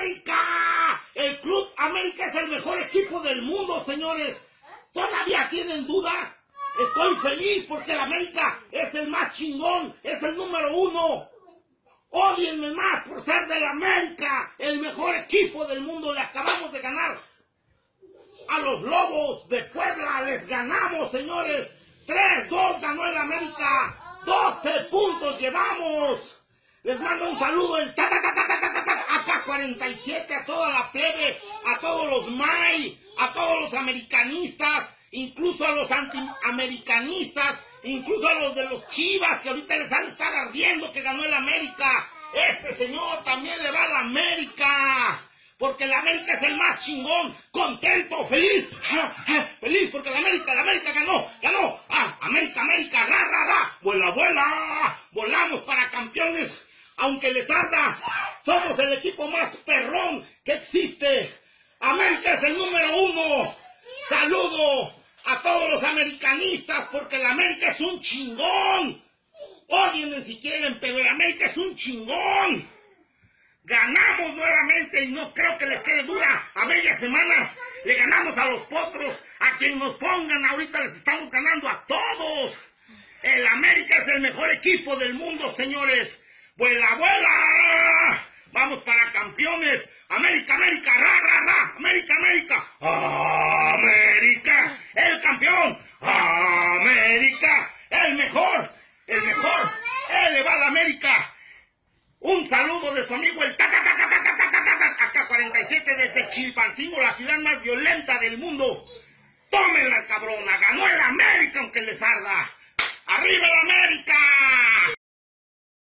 América! El Club América es el mejor equipo del mundo, señores. ¿Todavía tienen duda? Estoy feliz porque el América es el más chingón, es el número 1. Ódienme más por ser del América, el mejor equipo del mundo. Le acabamos de ganar a los Lobos de Puebla, les ganamos, señores. 3-2 ganó el América, 12 puntos llevamos. Les mando un saludo el AK-47 a toda la plebe, a todos los MAI, a todos los americanistas, incluso a los antiamericanistas, incluso a los de los Chivas, que ahorita les ha de estar ardiendo que ganó el América. Este señor también le va a la América, porque el América es el más chingón, contento, feliz, feliz porque el América ganó, América, ra, vuela, volamos para campeones, aunque les arda, somos el equipo más perrón que existe, América es el número 1, saludo a todos los americanistas, porque el América es un chingón, ódienme si quieren, pero el América es un chingón. Ganamos nuevamente y no creo que les quede duda. A media semana le ganamos a los Potros, a quien nos pongan ahorita les estamos ganando a todos. El América es el mejor equipo del mundo, señores. ¡Vuela, vuela! Vamos para campeones. América, ra, América, América, el campeón, América, el mejor, él le va a la América. Un saludo de su amigo el AK-47 desde Chilpancingo, la ciudad más violenta del mundo. ¡Tómenla, cabrona! ¡Ganó el América aunque les arda! ¡Arriba el América!